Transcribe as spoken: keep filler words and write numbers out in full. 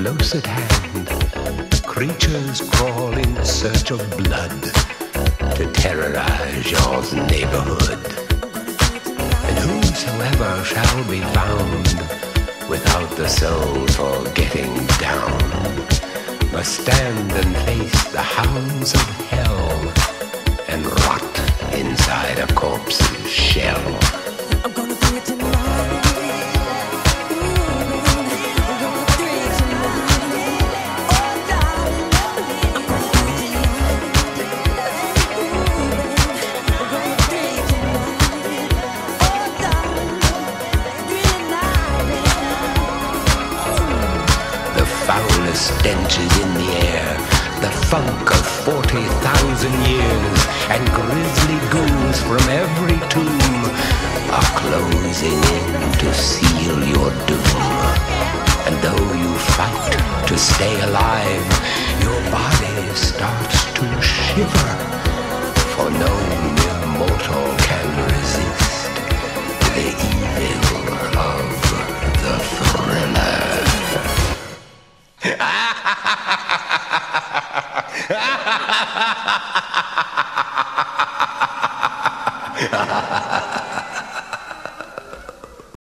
close at hand, creatures crawl in search of blood to terrorize your neighborhood. And whosoever shall be found without the soul for getting down must stand and face the hounds of hell and rot inside a corpse's shell. I'm gonna do it tonight. Stench is in the air, the funk of forty thousand years, and grisly ghouls from every tomb are closing in to seal your doom. And though you fight to stay alive, your body starts to shiver, for no mere mortal can resist the evil of the thriller. Ha ha ha ha!